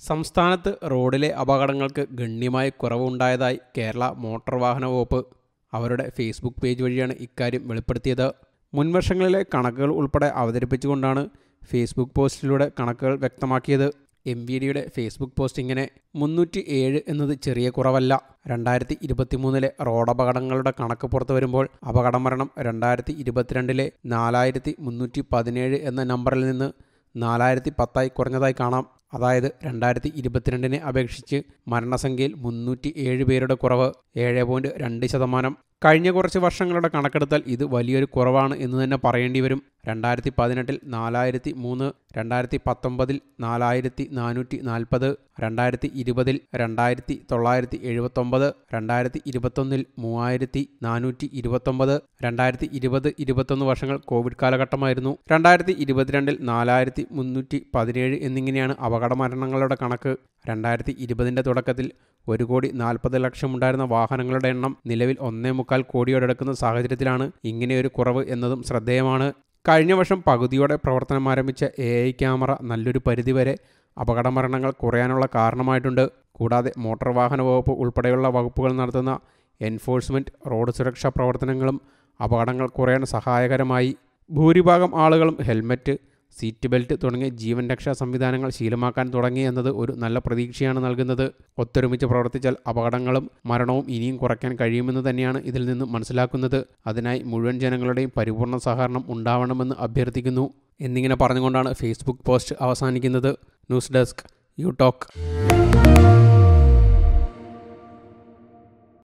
സംസ്ഥാനത്ത് റോഡിലെ അപകടങ്ങൾക്ക് ഗണ്യമായ കുറവുണ്ടായതായി കേരള മോട്ടോർ വാഹന വകുപ്പ് അവരുടെ ഫേസ്ബുക്ക് പേജ് വഴിയാണ് ഇക്കാര്യം വെളിപ്പെടുത്തിയത്. മുൻവർഷങ്ങളിലെ കണക്കുകൾ ഉൾപ്പെടെ അവതരിപ്പിച്ചുകൊണ്ടാണ് ഫേസ്ബുക്ക് പോസ്റ്റിലൂടെ കണക്കുകൾ വ്യക്തമാക്കിയത്. MVDയുടെ ഫേസ്ബുക്ക് പോസ്റ്റ് ഇങ്ങനെ: 307 എന്നത് ചെറിയ കുറവല്ല. 2023 റോഡപകടങ്ങളുടെ കണക്ക് പുറത്തു വരുമ്പോൾ അപകടമരണം 2022 4317 എന്ന നമ്പറിൽ നിന്ന് 4010 കുറഞ്ഞതായി കാണാം. അതായത് 2022 അപേക്ഷിച്ച് മരണസംഖ്യയിൽ 307 പേരുടെ കുറവ്, 7.2%. കഴിഞ്ഞ കുറച്ച് വർഷങ്ങളുടെ കണക്കെടുത്താൽ ഇത് വലിയൊരു കുറവാണ് എന്ന് തന്നെ പറയേണ്ടി വരും. 2018 4003, 2019 4440, 2020 2979, 2021 3429. 2020-21 വർഷങ്ങൾ കോവിഡ് കാലഘട്ടമായിരുന്നു. 2022 4317 എന്നിങ്ങനെയാണ് അപകടമരണങ്ങളുടെ കണക്ക്. 2020 തുടക്കത്തിൽ 1,40,00,000 ഉണ്ടായിരുന്ന വാഹനങ്ങളുടെ എണ്ണം നിലവിൽ 1.25 കോടിയോടടുക്കുന്ന സാഹചര്യത്തിലാണ് ഇങ്ങനെയൊരു കുറവ് എന്നതും ശ്രദ്ധേയമാണ്. കഴിഞ്ഞ വർഷം പകുതിയോടെ പ്രവർത്തനം ആരംഭിച്ച AI ക്യാമറ നല്ലൊരു പരിധിവരെ അപകടമരണങ്ങൾ കുറയാനുള്ള കാരണമായിട്ടുണ്ട്. കൂടാതെ മോട്ടോർ വാഹന വകുപ്പ് ഉൾപ്പെടെയുള്ള വകുപ്പുകൾ നടത്തുന്ന എൻഫോഴ്സ്മെൻറ്റ്, റോഡ് സുരക്ഷാ പ്രവർത്തനങ്ങളും അപകടങ്ങൾ കുറയാൻ സഹായകരമായി. ഭൂരിഭാഗം ആളുകളും ഹെൽമറ്റ്, സീറ്റ് ബെൽറ്റ് തുടങ്ങിയ ജീവൻ രക്ഷാ സംവിധാനങ്ങൾ ശീലമാക്കാൻ തുടങ്ങി എന്നത് ഒരു നല്ല പ്രതീക്ഷയാണ് നൽകുന്നത്. ഒത്തൊരുമിച്ച് പ്രവർത്തിച്ചാൽ അപകടങ്ങളും മരണവും ഇനിയും കുറയ്ക്കാൻ കഴിയുമെന്ന് തന്നെയാണ് ഇതിൽ നിന്ന് മനസ്സിലാക്കുന്നത്. അതിനായി മുഴുവൻ ജനങ്ങളുടെയും പരിപൂർണ സഹകരണം ഉണ്ടാവണമെന്ന് അഭ്യർത്ഥിക്കുന്നു എന്നിങ്ങനെ പറഞ്ഞുകൊണ്ടാണ് ഫേസ്ബുക്ക് പോസ്റ്റ് അവസാനിക്കുന്നത്. News desk, U talk.